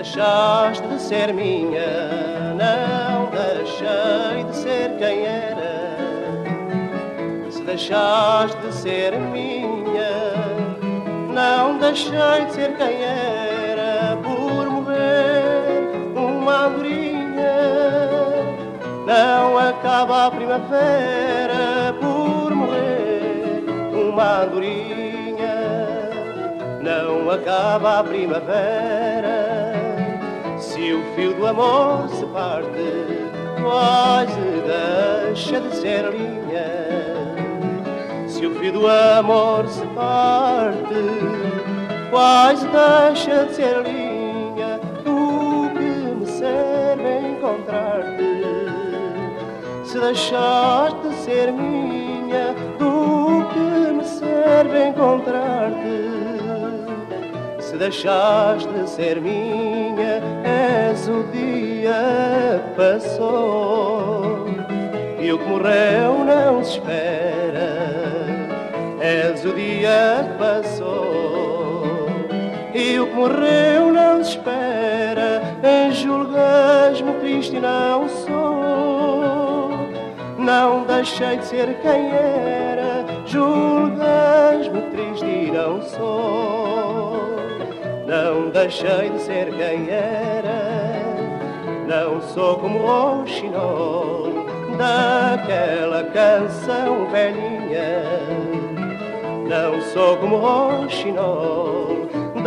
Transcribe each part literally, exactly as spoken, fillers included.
deixaste de ser minha, não deixei de ser quem era. Se deixaste de ser minha, não deixei de ser quem era. Por morrer uma andorinha, não acaba a primavera. Por morrer uma andorinha, não acaba a primavera. Se o fio do amor se parte, quase deixa de ser linha. Se o fio do amor se parte, quase deixa de ser linha. Do que me serve encontrar-te, se deixaste de ser minha? Do que me serve encontrar-te, se deixaste de ser minha? És o dia que passou e o que morreu não se espera. És o dia que passou e o que morreu não se espera. Julgas-me triste e não sou, não deixei de ser quem era. Julgas-me triste e não sou, não deixei de ser quem era. Não sou como o roxinol daquela canção velhinha. Não sou como o roxinol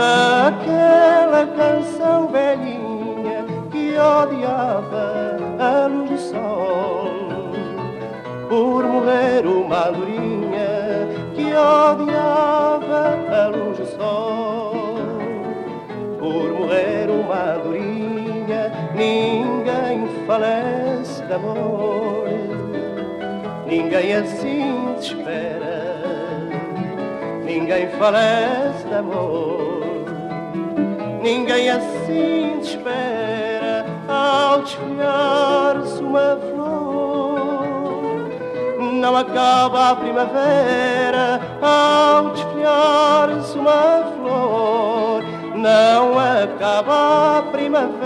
daquela canção velhinha que odiava a luz do sol. Por morrer uma andorinha que odiava a luz do sol. Por morrer uma andorinha, ninguém falece de amor. Ninguém assim te espera, ninguém falece de amor. Ninguém assim te espera ao desfolhar-se uma flor. Não acaba a primavera ao desfolhar-se uma flor. Não acaba a primavera